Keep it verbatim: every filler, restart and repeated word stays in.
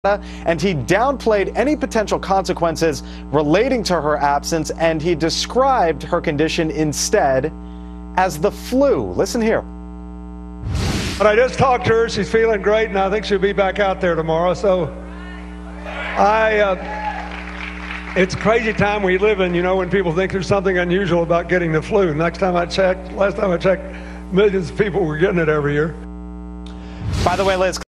and he downplayed any potential consequences relating to her absence, and he described her condition instead as the flu. Listen here. But I just talked to her. She's feeling great, and I think she'll be back out there tomorrow. So I, uh, it's a crazy time we live in, you know, when people think there's something unusual about getting the flu. Next time I checked, last time I checked, millions of people were getting it every year. By the way, Liz,